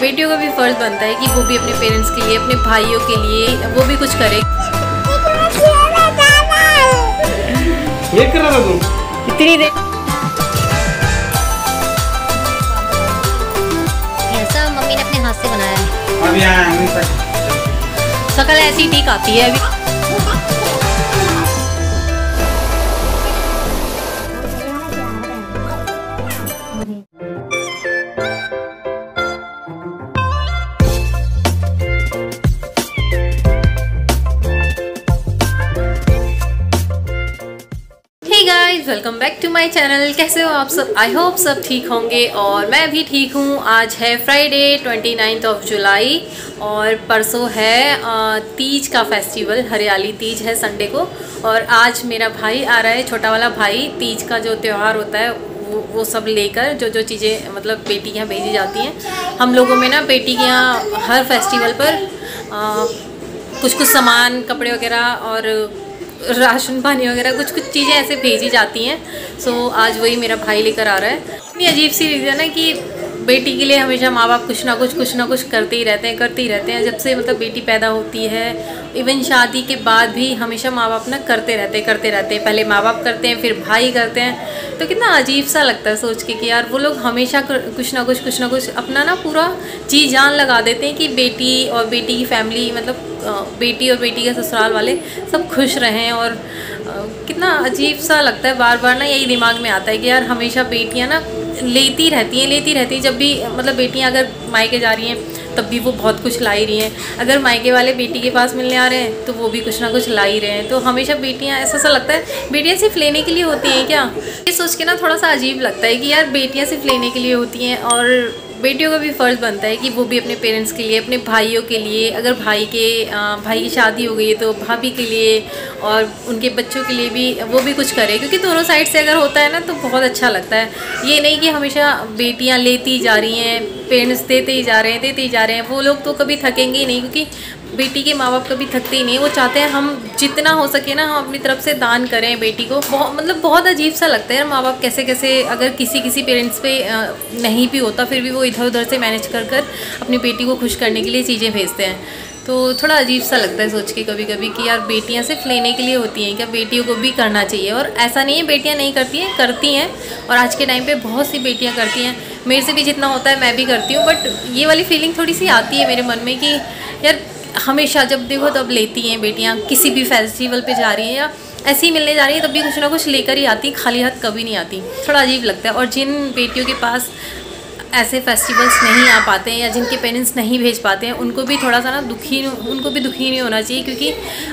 बेटियों का भी फ़र्ज़ बनता है कि वो भी अपने पेरेंट्स के लिए, अपने भाइयों के लिए वो भी कुछ करे। ये कर रहा तू इतनी देर ऐसा मम्मी ने अपने हाथ से बनाया है। अब यहाँ शक्ल ऐसी ठीक आती है अभी। Welcome back to my channel. कैसे हो आप सब? आई होप सब ठीक होंगे और मैं भी ठीक हूँ। आज है फ्राइडे 29 जुलाई और परसों है तीज का फेस्टिवल, हरियाली तीज है संडे को। और आज मेरा भाई आ रहा है, छोटा वाला भाई। तीज का जो त्यौहार होता है वो सब लेकर जो चीज़ें मतलब बेटी के यहाँ भेजी जाती हैं। हम लोगों में ना बेटी के यहाँ हर फेस्टिवल पर कुछ सामान, कपड़े वगैरह और राशन पानी वगैरह कुछ चीज़ें ऐसे भेजी जाती हैं। सो आज वही मेरा भाई लेकर आ रहा है। इतनी अजीब सी चीज़ है ना कि बेटी के लिए हमेशा माँ बाप कुछ ना कुछ करते ही रहते हैं। जब से मतलब बेटी पैदा होती है, इवन शादी के बाद भी हमेशा माँ बाप ना करते रहते हैं। पहले माँ बाप करते हैं, फिर भाई करते हैं। तो कितना अजीब सा लगता है सोच के कि यार वो लोग हमेशा कुछ ना कुछ अपना ना पूरा जी जान लगा देते हैं कि बेटी और बेटी की फैमिली, मतलब बेटी और बेटी के ससुराल वाले सब खुश रहें। और कितना अजीब सा लगता है, बार बार ना यही दिमाग में आता है कि यार हमेशा बेटियां ना लेती रहती हैं। जब भी मतलब बेटियां अगर मायके जा रही हैं तब भी वो बहुत कुछ ला ही रही हैं। अगर मायके वाले बेटी के पास मिलने आ रहे हैं तो वो भी कुछ ना कुछ ला ही रहे हैं। तो हमेशा बेटियां, ऐसा लगता है बेटियां सिर्फ लेने के लिए होती हैं क्या? ये सोच के ना थोड़ा सा अजीब लगता है कि यार बेटियां सिर्फ लेने के लिए होती हैं और बेटियों का भी फ़र्ज़ बनता है कि वो भी अपने पेरेंट्स के लिए, अपने भाइयों के लिए, अगर भाई की शादी हो गई है तो भाभी के लिए और उनके बच्चों के लिए भी वो भी कुछ करे। क्योंकि दोनों साइड से अगर होता है ना तो बहुत अच्छा लगता है। ये नहीं कि हमेशा बेटियां लेती जा रही हैं, पेरेंट्स देते ही जा रहे हैं। वो लोग तो कभी थकेंगे ही नहीं, क्योंकि बेटी के माँ बाप कभी थकते ही नहीं। वो चाहते हैं हम जितना हो सके ना हम अपनी तरफ से दान करें बेटी को। बहुत अजीब सा लगता है यार, माँ बाप कैसे अगर किसी पेरेंट्स पे नहीं भी होता फिर भी वो इधर उधर से मैनेज कर अपनी बेटी को खुश करने के लिए चीज़ें भेजते हैं। तो थोड़ा अजीब सा लगता है सोच के कभी कि यार बेटियां सिर्फ लेने के लिए होती हैं क्या? बेटियों को भी करना चाहिए। और ऐसा नहीं है बेटियां नहीं करती हैं और आज के टाइम पे बहुत सी बेटियां करती हैं। मेरे से भी जितना होता है मैं भी करती हूँ। बट ये वाली फीलिंग थोड़ी सी आती है मेरे मन में कि यार हमेशा जब देखो तब लेती हैं बेटियाँ। किसी भी फेस्टिवल पे जा रही हैं या ऐसे ही मिलने जा रही हैं तब भी कुछ ना कुछ लेकर ही आती, खाली हाथ कभी नहीं आती। थोड़ा अजीब लगता है। और जिन बेटियों के पास ऐसे फेस्टिवल्स नहीं आ पाते हैं या जिनके पेरेंट्स नहीं भेज पाते हैं उनको भी थोड़ा सा ना दुखी नहीं होना चाहिए। क्योंकि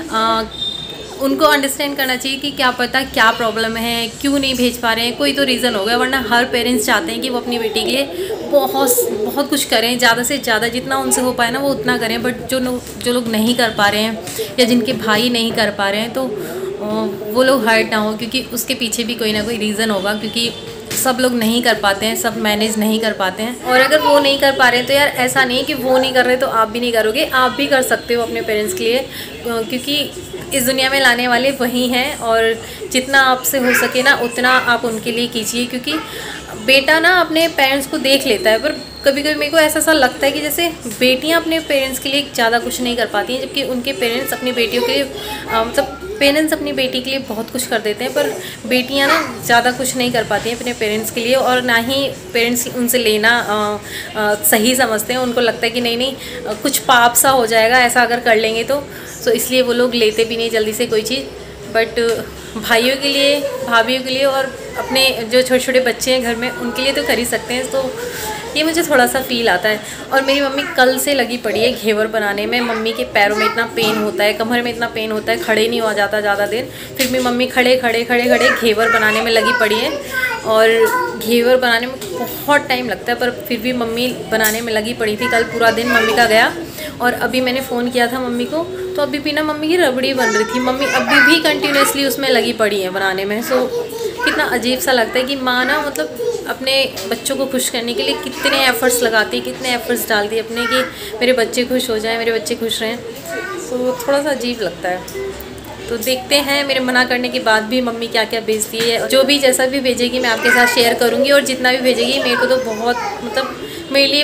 उनको अंडरस्टैंड करना चाहिए कि क्या पता क्या प्रॉब्लम है, क्यों नहीं भेज पा रहे हैं। कोई तो रीज़न होगा, वरना हर पेरेंट्स चाहते हैं कि वो अपनी बेटी के लिए बहुत कुछ करें, ज़्यादा से ज़्यादा जितना उनसे हो पाए ना वो उतना करें। बट जो लोग नहीं कर पा रहे हैं या जिनके भाई नहीं कर पा रहे हैं तो वो लोग हर्ट ना हो, क्योंकि उसके पीछे भी कोई ना कोई रीज़न होगा। क्योंकि सब लोग नहीं कर पाते हैं, सब मैनेज नहीं कर पाते हैं। और अगर वो नहीं कर पा रहे हैं तो यार ऐसा नहीं है कि वो नहीं कर रहे तो आप भी नहीं करोगे, आप भी कर सकते हो अपने पेरेंट्स के लिए। क्योंकि इस दुनिया में लाने वाले वही हैं और जितना आपसे हो सके ना उतना आप उनके लिए कीजिए। क्योंकि बेटा ना अपने पेरेंट्स को देख लेता है, पर कभी मेरे को ऐसा लगता है कि जैसे बेटियां अपने पेरेंट्स के लिए ज़्यादा कुछ नहीं कर पाती हैं, जबकि उनके पेरेंट्स अपनी बेटियों के लिए मतलब पेरेंट्स अपनी बेटी के लिए बहुत कुछ कर देते हैं। पर बेटियां ना ज़्यादा कुछ नहीं कर पाती हैं अपने पेरेंट्स के लिए। और ना ही पेरेंट्स उनसे लेना सही समझते हैं। उनको लगता है कि नहीं कुछ पाप सा हो जाएगा ऐसा अगर कर लेंगे तो इसलिए वो लोग लेते भी नहीं जल्दी से कोई चीज़। बट भाइयों के लिए, भाभीयों के लिए और अपने जो छोटे बच्चे हैं घर में उनके लिए तो कर ही सकते हैं। तो ये मुझे थोड़ा सा फील आता है। और मेरी मम्मी कल से लगी पड़ी है घेवर बनाने में। मम्मी के पैरों में इतना पेन होता है, कमर में इतना पेन होता है, खड़े नहीं हो जाता ज़्यादा देर। फिर भी मम्मी खड़े घेवर बनाने में लगी पड़ी है। और घेवर बनाने में बहुत टाइम लगता है, पर फिर भी मम्मी बनाने में लगी पड़ी थी। कल पूरा दिन मम्मी का गया। और अभी मैंने फ़ोन किया था मम्मी को तो अभी भी ना मम्मी की रबड़ी बन रही थी। मम्मी अभी भी कंटिन्यूसली उसमें लगी पड़ी है बनाने में। सो कितना अजीब सा लगता है कि माँ ना मतलब अपने बच्चों को खुश करने के लिए कितने एफ़र्ट्स लगाती है, कितने एफ़र्ट्स डालती है अपने कि मेरे बच्चे खुश हो जाएं, मेरे बच्चे खुश रहें। तो थोड़ा सा अजीब लगता है। तो देखते हैं मेरे मना करने के बाद भी मम्मी क्या क्या भेजती है। जो भी जैसा भी भेजेगी मैं आपके साथ शेयर करूँगी। और जितना भी भेजेगी मेरे को तो बहुत मतलब मेरे लिए वो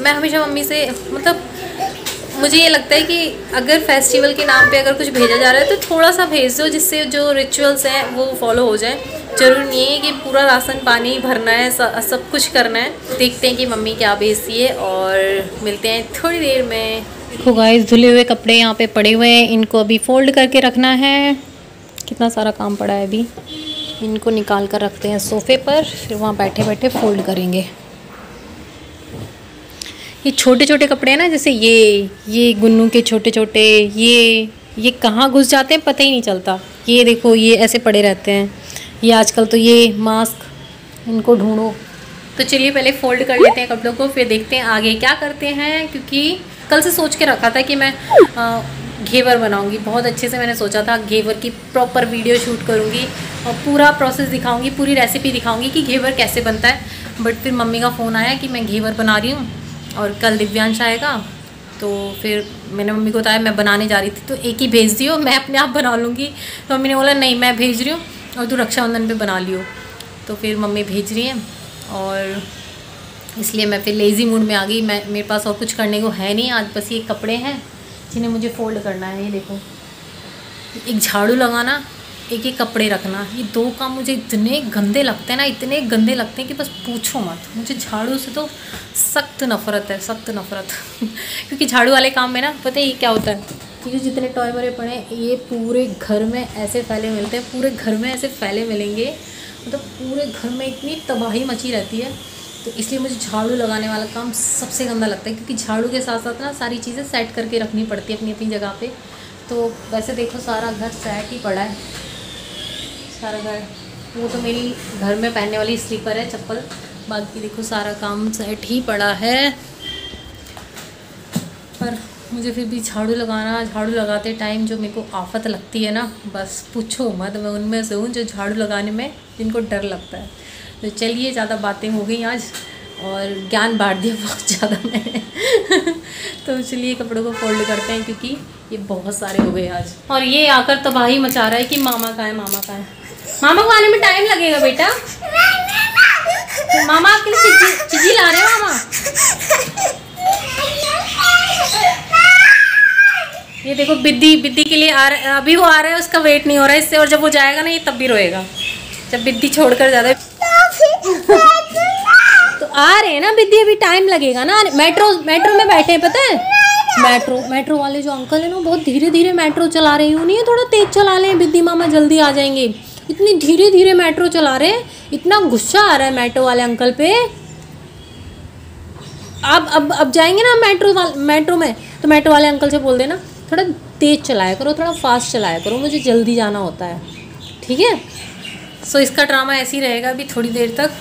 मैं हमेशा मम्मी से मतलब मुझे ये लगता है कि अगर फेस्टिवल के नाम पे अगर कुछ भेजा जा रहा है तो थोड़ा सा भेज दो, जिससे जो रिचुअल्स हैं वो फॉलो हो जाए। जरूर नहीं है कि पूरा राशन पानी भरना है, सब कुछ करना है। देखते हैं कि मम्मी क्या भेजती है और मिलते हैं थोड़ी देर में। देखो गाइस, धुले हुए कपड़े यहाँ पे पड़े हुए हैं, इनको अभी फोल्ड करके रखना है। कितना सारा काम पड़ा है अभी, इनको निकाल कर रखते हैं सोफ़े पर, फिर वहाँ बैठे बैठे फोल्ड करेंगे। ये छोटे छोटे कपड़े हैं ना, जैसे ये गुन्नू के छोटे छोटे, ये कहाँ घुस जाते हैं पता ही नहीं चलता। ये देखो, ये ऐसे पड़े रहते हैं। ये आजकल तो ये मास्क, इनको ढूंढो। तो चलिए पहले फोल्ड कर लेते हैं कपड़ों को, फिर देखते हैं आगे क्या करते हैं। क्योंकि कल से सोच के रखा था कि मैं घेवर बनाऊंगी। बहुत अच्छे से मैंने सोचा था घेवर की प्रॉपर वीडियो शूट करूंगी और पूरा प्रोसेस दिखाऊंगी, पूरी रेसिपी दिखाऊंगी कि घेवर कैसे बनता है। बट फिर मम्मी का फ़ोन आया कि मैं घेवर बना रही हूँ और कल दिव्यांश आएगा, तो फिर मैंने मम्मी को बताया मैं बनाने जा रही थी, तो एक ही भेज दियो, मैं अपने आप बना लूँगी। तो मम्मी ने बोला नहीं, मैं भेज रही हूँ और तू रक्षाबंधन पे बना लियो। तो फिर मम्मी भेज रही हैं और इसलिए मैं फिर लेज़ी मूड में आ गई। मेरे पास और कुछ करने को है नहीं आज, बस ये कपड़े हैं जिन्हें मुझे फ़ोल्ड करना है। ये देखो, एक झाड़ू लगाना, एक कपड़े रखना, ये दो काम मुझे इतने गंदे लगते हैं ना, इतने गंदे लगते हैं कि बस पूछो मत। मुझे झाड़ू से तो सख्त नफ़रत है, सख्त नफ़रत क्योंकि झाड़ू वाले काम में ना पता है ये क्या होता है कि जितने टॉय भरे पड़े हैं ये पूरे घर में ऐसे फैले मिलते हैं, पूरे घर में ऐसे फैले मिलेंगे, मतलब पूरे घर में इतनी तबाही मची रहती है। तो इसलिए मुझे झाड़ू लगाने वाला काम सबसे गंदा लगता है, क्योंकि झाड़ू के साथ साथ ना सारी चीज़ें सेट करके रखनी पड़ती है अपनी अपनी जगह पे। तो वैसे देखो सारा घर सेट ही पड़ा है, सारा घर। वो तो मेरी घर में पहनने वाली स्लीपर है, चप्पल, बाकी देखो सारा काम सेट ही पड़ा है। पर मुझे फिर भी झाड़ू लगाते टाइम जो मेरे को आफत लगती है ना, बस पूछो मत। मैं उनमें से हूँ जो झाड़ू लगाने में जिनको डर लगता है। तो चलिए, ज़्यादा बातें हो गई आज और ज्ञान बांट दिया बहुत ज़्यादा मैंने तो चलिए कपड़ों को फोल्ड करते हैं, क्योंकि ये बहुत सारे हो गए आज। और ये आकर तबाही मचा रहा है कि मामा कहाँ है, मामा कहाँ है। मामा को आने में टाइम लगेगा बेटा, मामा आपके लिए चिज्जी ला रहे हैं मामा। ये देखो बिद्दी के लिए आ रहा है, अभी वो आ रहा है, उसका वेट नहीं हो रहा है इससे, और जब वो जाएगा ना ये तब भी रोएगा, जब बिद्दी छोड़कर जाता है। तो आ रहे हैं ना बिद्दी, अभी टाइम लगेगा ना। मेट्रो में बैठे हैं, पता है मेट्रो वाले जो अंकल है ना बहुत धीरे धीरे मेट्रो चला रहे हैं, नहीं है थोड़ा तेज चला लें, बिद्दी मामा जल्दी आ जाएंगे। इतनी धीरे धीरे मेट्रो चला रहे हैं, इतना गुस्सा आ रहा है मेट्रो वाले अंकल पे। अब जाएंगे ना मेट्रो में, तो मेट्रो वाले अंकल से बोल देना थोड़ा तेज चलाया करो, थोड़ा फास्ट चलाया करो, मुझे जल्दी जाना होता है, ठीक है। सो इसका ड्रामा ऐसे ही रहेगा अभी थोड़ी देर तक।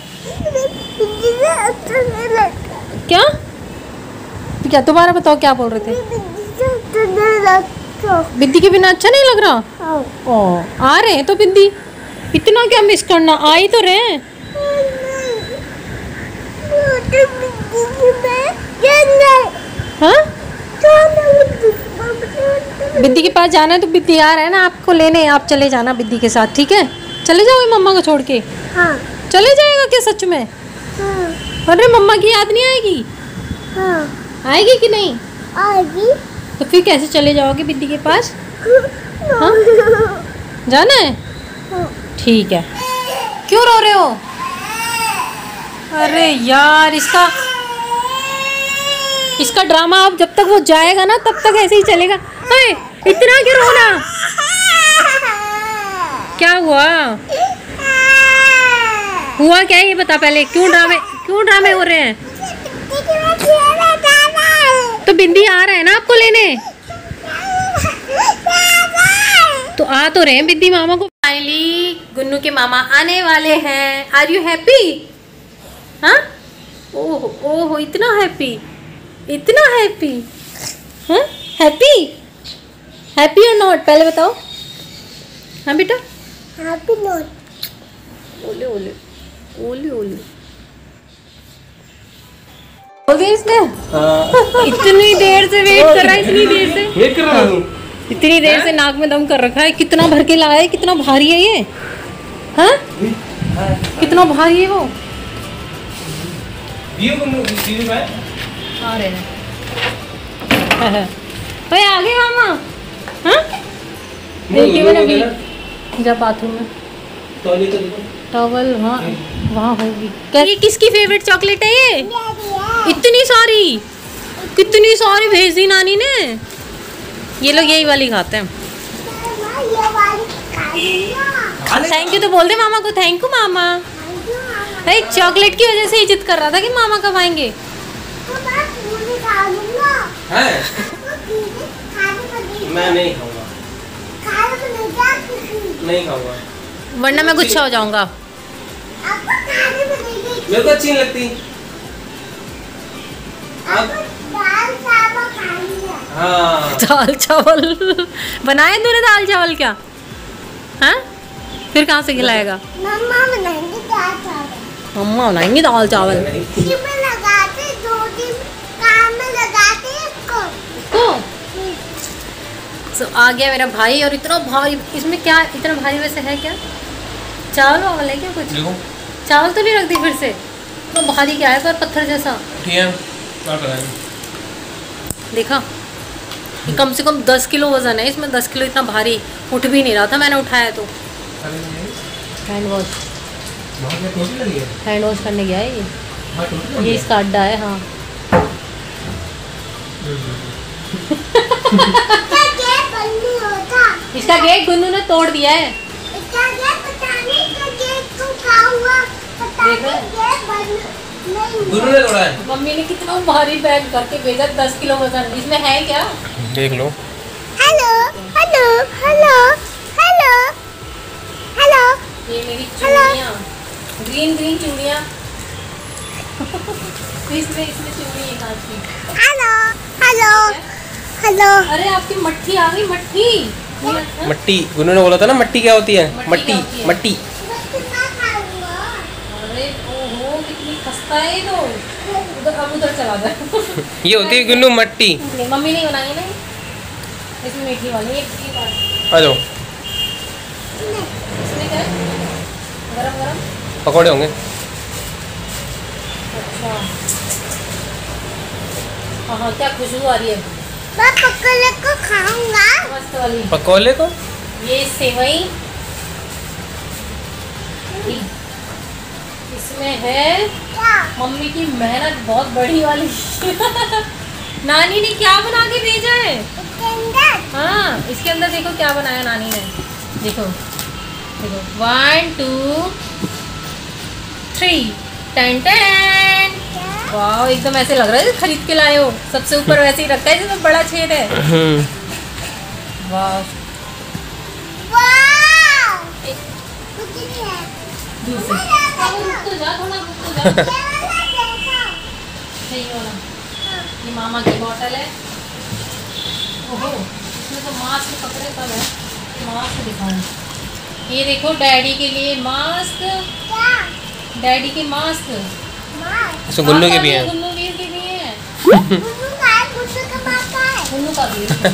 क्या दोबारा बताओ, क्या बोल रहे थे? बिद्दी के बिना अच्छा नहीं लग रहा? ओ, आ रहे हैं तो बिद्दी, इतना क्या मिस करना, आ ही तो रहे हैं। हाँ? बिद्दी के पास जाना है तो बिद्दी आ रहा है ना आपको लेने, आप चले जाना बिद्दी के साथ, ठीक है। चले जाओगे मम्मा को छोड़ के? हाँ। चले जाएगा क्या सच में? हाँ। अरे मम्मा की याद नहीं आएगी? हाँ। आएगी कि नहीं? आएगी। तो फिर कैसे चले जाओगे बिद्दी के पास? हाँ? जाना है? हाँ। ठीक है। क्यों रो रहे हो? अरे यार, इसका ड्रामा अब जब तक वो जाएगा ना तब तक ऐसे ही चलेगा। अरे इतना क्यों रोना? क्या हुआ क्या ये बता पहले, क्यों ड्रामे हो रहे हैं? तो बिंदी आ रहा है ना आपको लेने, तो आ तो रहे हैं बिंदी मामा को। फाइनली गुन्नू के मामा आने वाले हैं। Are you happy? हाँ? ओहो इतना हैप्पी, हाँ? हैप्पी और नॉट पहले बताओ। हाँ बेटा, हैप्पी नॉट। ओले ओले ओले ओले हो गया इसने। इतनी देर से वेट कर रहा है, इतनी देर से नाक में दम कर रखा है। कितना भर के लाया है, कितना भारी है ये? हाँ? कितना भारी है वो? आ रहे हैं तो आ गए मामा। हाँ देखिए मैंने भी जब बाथरूम में टॉवल वहाँ होगी। ये किसकी फेवरेट चॉकलेट है ये? इतनी सारी, कितनी सारी भेज दी नानी ने। ये लोग यही वाली खाते हैं। थैंक यू तो बोल दे मामा को। थैंक यू मामा। एक चॉकलेट की वजह से ही जिद कर रहा था कि मामा कब आएंगे। मैं नहीं खाऊंगा, नहीं खाऊंगा, वरना मैं गुस्सा हो जाऊंगा। मेरे को अच्छी नहीं लगती। हाँ दाल चावल बनाए तूने? दाल चावल क्या? हाँ फिर कहाँ से खिलाएगा? मम्मा बनाएंगे दाल चावल। मम्मा बनाएंगी दाल चावल। इसमें लगाते 2-3 काम में लगाते इसको। So, आ गया मेरा भाई और इतना भारी। इसमें क्या इतना भारी वैसे है क्या? चावल वावल है क्या कुछ? चावल तो नहीं रख दी फिर से? तो भारी क्या है पर पत्थर जैसा। देखा ये कम से कम 10 किलो वजन है इसमें। 10 किलो इतना भारी उठ भी नहीं रहा था मैंने उठाया तो। हैंड वॉश करने गया है ये इसका अड्डा है। हाँ इसका गेट गुन्नू ने तोड़ दिया है। इसका गेट पता नहीं, इसका गेट तो क्या हुआ पता नहीं। गुरु ने तोड़ा है। मम्मी ने कितना भारी बैग करके भेजा। 10 किलो वजन। इसमें है क्या? देख लो। Hello hello hello hello hello. ये मेरी चूड़ियाँ, ग्रीन ग्रीन चूड़ियाँ। इसमें चूड़ी है कांच की। Hello hello hello. अरे आपकी मट्ठी आ गई। मट्ठी मट्टी, गुरु ने बोला था ना मट्टी क्या होती है? मट्टी मट्टी। अरे ओहो कितनी खस्ता है ये तो। उधर चला गया। ये होती है गुन्नू मट्टी। मम्मी नहीं बनाई ना इसमें मीठी वाली। एक बात आ जाओ। इसमें क्या है? गरम गरम पकौड़े होंगे। अच्छा हाँ क्या खुशबू आ रही है। मैं पकौड़े को खाऊंगा। मस्त वाली पकौड़े को। ये सेवई इसमें है। क्या? मम्मी की मेहनत बहुत बड़ी वाली। नानी ने क्या बना के भेजा है? हाँ इसके अंदर देखो क्या बनाया नानी ने। देखो देखो 1 2 3 टेन टेन। वाह एकदम ऐसे लग रहा है खरीद के लाए हो। सबसे ऊपर वैसे ही रखता है जिसमें बड़ा छेद है। वाह दूर से तो जा थोड़ा तो जा। सही वाला ये मामा की बोतल है। ओहो इसमें तो मास्क पकड़े तब है। मास्क दिखाएं। ये देखो डैडी के लिए मास्क। डैडी के मास्क। इसमें गुन्नू के भी हैं। गुन्नू वीर के भी हैं। गुन्नू गुन्नू का भी है।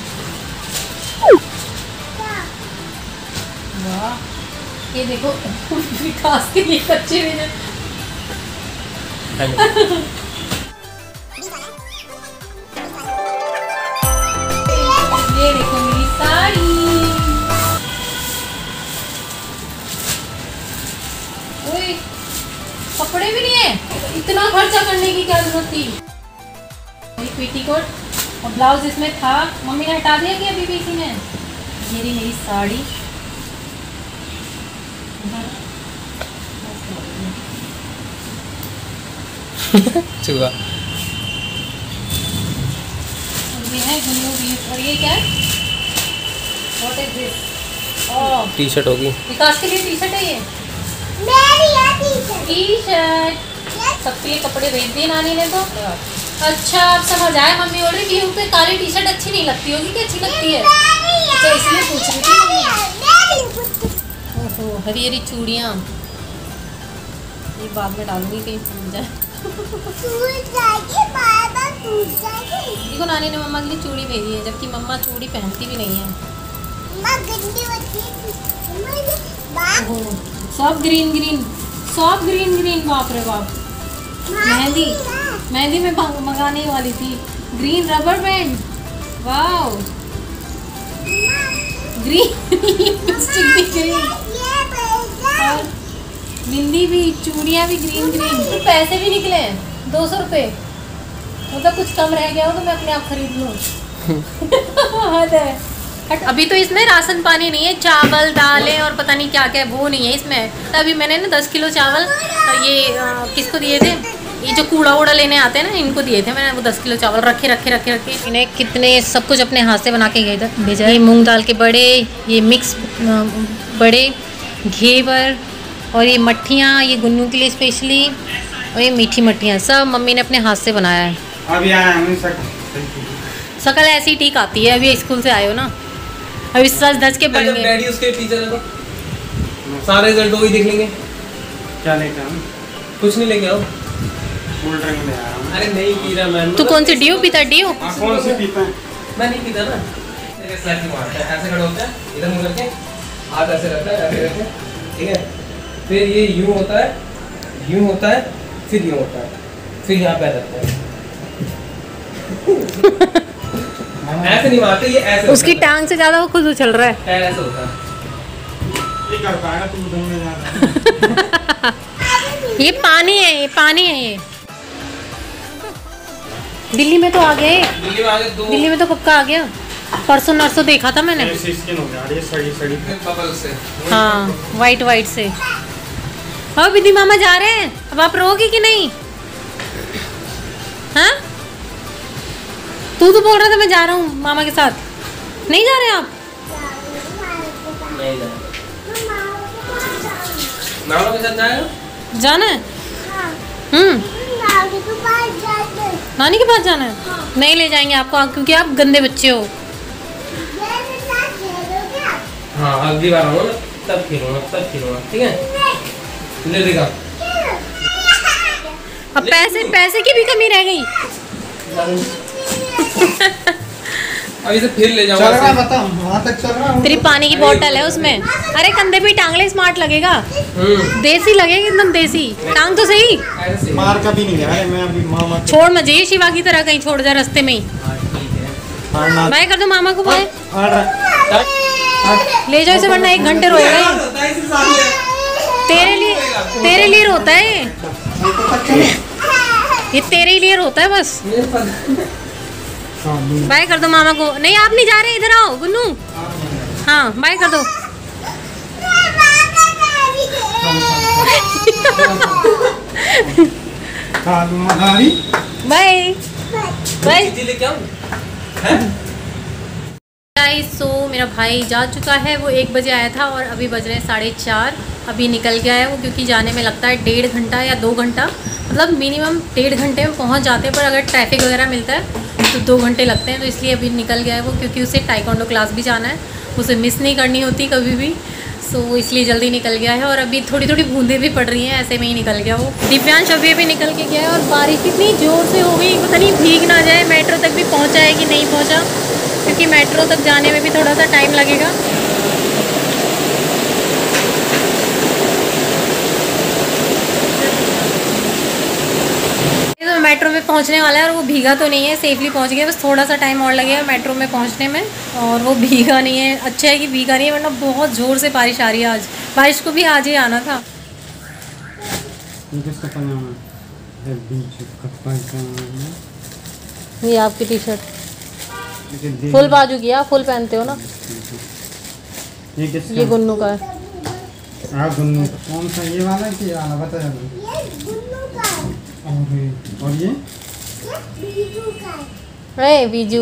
वाह ये देखो विकास के लिए कच्चे में। ये देखो मेरी साड़ी। ओए कपड़े भी नहीं है। इतना खर्चा करने की क्या जरूरत थी? पेटीकोट और ब्लाउज इसमें था। मम्मी ने हटा दिया कि अभी भी इसी ने। ये रही मेरी साड़ी। चुगा। ये है गुन्नू वीर। और ये क्या है? What is this? Oh T shirt होगी। विकास के लिए टी शर्ट है ये। मेरी है टी-शर्ट। टी शर्ट सबके लिए कपड़े भेज दिए नानी ने तो। अच्छा अब समझ आया। मम्मी बोल रही गेहूं पे काली टी शर्ट अच्छी नहीं लगती होगी कि अच्छी लगती है? अच्छा इसलिए पूछ रही थी। ओहो हरी हरी चूड़ियाँ। ये बाद में डालूंगी कहीं भूल जाए। देखो नानी ने मम्मा के लिए चूड़ी भेजी है जबकि मम्मा चूड़ी पहनती भी नहीं है। सब ग्रीन ग्रीन, सब ग्रीन ग्रीन। बाप रे बाप। मेहंदी मेहंदी में मंगाने वाली थी। Green rubber band, wow, green lipstick भी ग्रीन, और बिंदी भी, चूड़ियाँ भी ग्रीन ग्रीन। तो पैसे भी निकले हैं 200 रुपये, मतलब कुछ कम रह गया हो तो मैं अपने आप खरीद लूँ। हद है। अभी तो इसमें राशन पानी नहीं है, चावल दालें और पता नहीं क्या क्या वो नहीं है इसमें। अभी मैंने ना 10 किलो चावल ये किसको दिए थे, ये जो कूड़ा वूड़ा लेने आते हैं ना, इनको दिए थे मैंने। वो 10 किलो चावल रखे। इन्हें कितने सब कुछ अपने हाथ से बना के गए थे भेजा। ये मूंग दाल के बड़े, ये मिक्स बड़े, घेवर, और ये मट्ठियाँ, ये गुन्नू के लिए स्पेशली, और ये मीठी मट्ठियाँ सब मम्मी ने अपने हाथ से बनाया है। अभी आया हूँ शकल ऐसी ठीक आती है, अभी स्कूल से आए हो ना, अभी सच धज के पढ़ेंगे। डैडी उसके टीचर है तो सारे रिजल्ट वही देख लेंगे। क्या लेके आऊँ? कुछ नहीं लेके आओ। कोल्ड ड्रिंक ले आया हूँ। अरे नहीं पी रहा मैं। तू कौन सी ड्यू पीता? ड्यू कौन सी पीता है? मैं नहीं पीता ना। ऐसे खड़ा होता है, इधर मुंह करके हाथ ऐसे रखता है, ऐसे रखते, ठीक है। फिर ये यूं होता है, यूं होता है, फिर यूं होता है, फिर यहाँ पैर रखता है। ऐसे नहीं मारते, ये ऐसे। उसकी टांग से ज्यादा वो खुद उछल रहा है। पैर ऐसे होता है। ये कर पाएगा तुम घूमने जाना। ये पानी है, ये पानी है ये। दिल्ली में तो आ गए। दिल्ली में आ गए 2 दिल्ली में तो कब का आ गया? परसों नरसों देखा था मैंने। ऐसी स्किन हो जा रही है सड़ी बबल से। हाँ, वाइट से। हाँ विधि मामा जा रहे हैं, अब आप रहोगी कि नहीं? हाँ, तू तो बोल रहा था मैं जा रहा हूँ मामा के साथ, नहीं जा रहे आप? नहीं जा। मामा के साथ जाएगा? जाना है? नानी के पास जाना है? नहीं ले जाएंगे आपको, क्योंकि आप गंदे बच्चे हो। हाँ, अगली बार आऊँगा तब खेलूँगा, ठीक है? ले लेगा। अब पैसे की भी कमी रह गई। अभी से फिर ले जाऊंगा। चल रहा बता, वहाँ तक चल रहा हूँ। तेरी पानी की बोतल है उसमें। अरे कंधे पे टांग ले, स्मार्ट लगेगा, देसी लगेगा एकदम देसी। टांग तो सही। मार कभी नहीं गया है मैं अभी मामा। छोड़ मत जाइए शिवा की तरह, कहीं छोड़ जा रास्ते में ही। बाय कर दो मामा को, बाय। ले जाओ इसे, वरना 1 घंटे रोएगा ये। तेरे लिए रोता है ये तेरे लिए रोता है बस। बाय कर दो मामा को। नहीं आप नहीं जा रहे, इधर आओ गुन्नू। हाँ बाय कर दो। Bye bye. गाइस सो मेरा भाई जा चुका है, वो 1 बजे आया था और अभी बज रहे हैं 4:30। अभी निकल गया है वो, क्योंकि जाने में लगता है 1.5 घंटा या 2 घंटा, मतलब मिनिमम 1.5 घंटे में पहुंच जाते हैं, पर अगर ट्रैफिक वगैरह मिलता है तो 2 घंटे लगते हैं। तो इसलिए अभी निकल गया है वो, क्योंकि उसे टाइकोंडो क्लास भी जाना है, उसे मिस नहीं करनी होती कभी भी। सो इसलिए जल्दी निकल गया है। और अभी थोड़ी थोड़ी बूंदें भी पड़ रही हैं, ऐसे में ही निकल गया वो। दिव्यांश अभी निकल के गया है और बारिश कितनी ज़ोर से हो गई, पता नहीं भीग ना जाए। मेट्रो तक भी पहुँचा है कि नहीं पहुँचा, क्योंकि मेट्रो तक जाने में भी थोड़ा सा टाइम लगेगा। तो मेट्रो में पहुंचने वाला है और वो भीगा तो नहीं है, सेफली पहुंच गया, बस थोड़ा सा टाइम और लगेगा मेट्रो में पहुंचने में। और वो भीगा नहीं है, अच्छा है कि भीगा नहीं है, वरना बहुत ज़ोर से बारिश आ रही है आज। बारिश को भी आज ही आना था। ये आपकी टी शर्ट फुल बाजू की, आप फुल पहनते हो ना। ये गुन्नू का है। गुन्नू कौन सा, ये वाला कि वाला बता जल्दी। और ये बीजू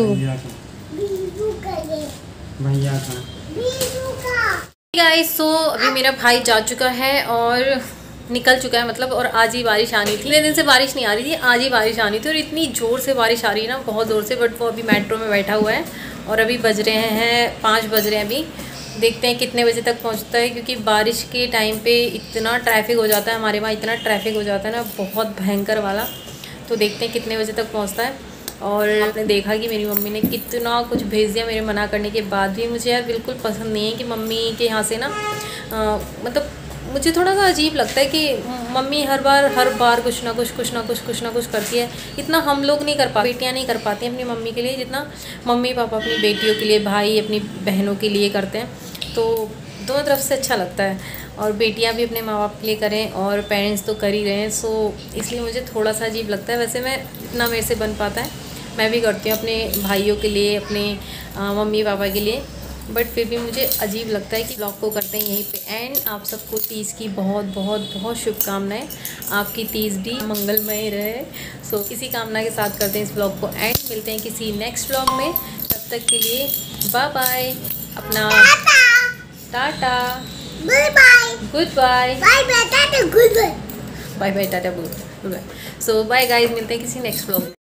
भैया का। गाइस सो अभी मेरा भाई जा चुका है और निकल चुका है, मतलब। और आज ही बारिश आनी थी, इतने दिन से बारिश नहीं आ रही थी, आज ही बारिश आनी थी। और इतनी ज़ोर से बारिश आ रही है ना, बहुत ज़ोर से। बट वो अभी मेट्रो में बैठा हुआ है और अभी बज रहे हैं 5 बज रहे हैं अभी। देखते हैं कितने बजे तक पहुंचता है, क्योंकि बारिश के टाइम पे इतना ट्रैफिक हो जाता है हमारे वहाँ, इतना ट्रैफिक हो जाता है ना, बहुत भयंकर वाला। तो देखते हैं कितने बजे तक पहुंचता है। और आपने देखा कि मेरी मम्मी ने कितना कुछ भेज दिया मेरे मना करने के बाद भी। मुझे यार बिल्कुल पसंद नहीं है कि मम्मी के यहाँ से ना मतलब मुझे थोड़ा सा अजीब लगता है कि मम्मी हर बार कुछ ना कुछ करती है। इतना हम लोग नहीं कर पाते, बेटियाँ नहीं कर पाती अपनी मम्मी के लिए जितना मम्मी पापा अपनी बेटियों के लिए, भाई अपनी बहनों के लिए करते हैं। तो दोनों तरफ से अच्छा लगता है। और बेटियां भी अपने माँ बाप के लिए करें और पेरेंट्स तो कर ही रहे हैं, सो इसलिए मुझे थोड़ा सा अजीब लगता है। वैसे मैं इतना मेरे से बन पाता है, मैं भी करती हूँ अपने भाइयों के लिए, अपने मम्मी पापा के लिए, बट फिर भी मुझे अजीब लगता है कि ब्लॉग को करते हैं यहीं पे एंड। आप सबको तीज की बहुत बहुत बहुत शुभकामनाएं। आपकी तीज भी मंगलमय रहे। सो इसी कामना के साथ करते हैं इस ब्लॉग को एंड। मिलते हैं किसी नेक्स्ट ब्लॉग में, तब तक के लिए बाय बाय। अपना टाटा, bye bye, goodbye, bye bye, टाटा, गुड बाय, बाय बाय, टाटा, goodbye. So bye guys, मिलते हैं किसी नेक्स्ट ब्लॉग में।